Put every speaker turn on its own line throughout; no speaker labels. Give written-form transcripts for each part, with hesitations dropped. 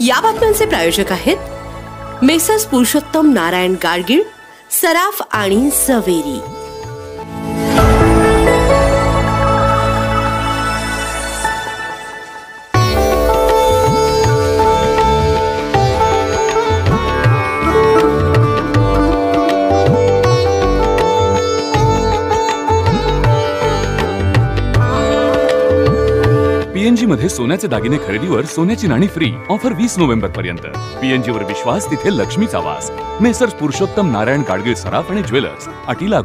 या बातम्यांचे प्रायोजक आहेत मेसर्स पुरुषोत्तम नारायण गाडगीळ, सराफ आणि सवेरी।
पीएनजी मध्ये सोन्याचे दागिने खरेदीवर सोन्याची नाणी फ्री। ऑफर 20 नोव्हेंबर पर्यंत। पीएनजी वर विश्वास, तिथे लक्ष्मीचा वास। मेसर्स पुरुषोत्तम नारायण गाडगीळ सराफ आणि ज्वेलर्स, अटी लागू।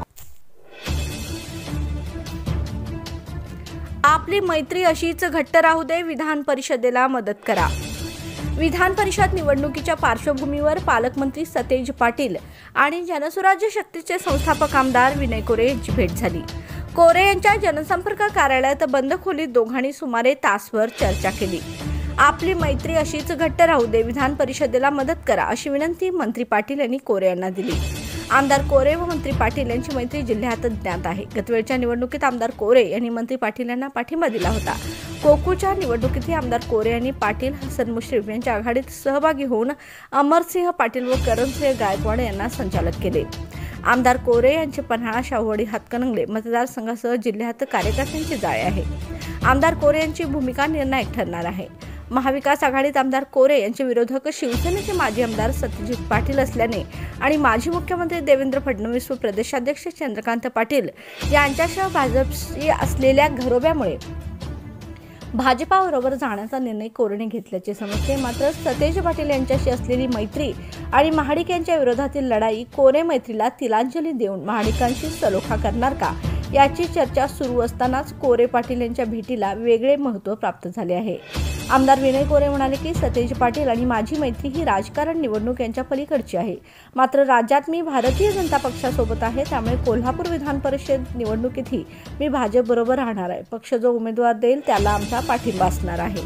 आपली मैत्री अशीच घट्ट राहू दे, विधान परिषदेला मदत करा। विधान परिषद निवडणुकीच्या पार्श्वभूमीवर पालकमंत्री सतेज पाटील आणि जनसुराज्य शक्तीचे संस्थापक आमदार विनय कोरे यांची भेट झाली। कोरे यांच्या जनसंपर्क कार्यालयात बंद खोलीत दोघांनी सुमारे तासभर चर्चा केली। आपली मैत्री अशीच घट्ट राहू दे, विधान परिषदेला मदत करा, अशी विनंती मंत्री पाटील यांनी कोरे यांना दिली। आमदार कोरे व मंत्री पाटील यांची मैत्री जिल्ह्यात ज्ञात आहे। गतवेळच्या निवडणुकीत आमदार कोरे यांनी मंत्री पाटील यांना पाठिंबा दिला होता। कोकूच्या निवडणुकीतही आमदार कोरे यांनी पाटील, हसन मुश्रीफ यांच्या आघाडीत सहभागी होऊन अमरसिंह पाटील व करणसिंह गायकवाड यांना संचालक केले। आमदार कोरे यांचे पन्हाळा, शाहूवाडी, हातकणंगले मतदारसंघासह जिल्ह्यात कार्यकर्त्यांची जाळे आहे। आमदार कोरे यांची भूमिका निर्णायक ठरणार आहे। महाविकास आघाडीत आमदार कोरे यांचे विरोधक शिवसेनेचे माजी आमदार सत्यजित पाटील असल्याने आणि माजी मुख्यमंत्री देवेंद्र फडणवीस व प्रदेशाध्यक्ष चंद्रकांत पाटील यांच्यासह भाजपशी असलेल्या घरोब्यामुळे भाजपाबरोबर जाण्याचा निर्णय कोरेने घेतल्याचे समजते। मात्र सतेज पाटील यांच्याशी असलेली मैत्री आणि महाडिक यांच्या विरोधातील लढाई कोरे मैत्रीला तिलांजली देऊन महाडिकांशी सलोखा करणार का, याची चर्चा सुरू असतानाच कोरे पाटील यांच्या भेटीला वेगळे महत्त्व प्राप्त झाले आहे। आमदार विनय कोरे म्हणाले की सतेज पाटील आणि माझी मैत्री ही राजकारण, निवडणूक यांच्या पलीकडची आहे। मात्र राज्यात मी भारतीय जनता पक्षासोबत आहे, त्यामुळे कोल्हापूर विधान परिषद निवडणुकीतही मी भाजप बरोबर राहणार आहे। पक्ष जो उमेदवार देईल त्याला आमचा पाठिंबा असणार आहे।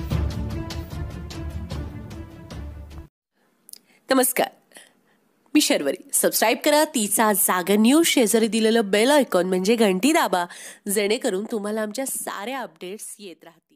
नमस्कार, मी शर्वरी। सबस्क्राईब करा तिचा जागर न्यूज। शेजारी दिलेलं बेल आयकॉन म्हणजे घंटी दाबा, जेणेकरून तुम्हाला आमच्या साऱ्या अपडेट्स येत राहतील।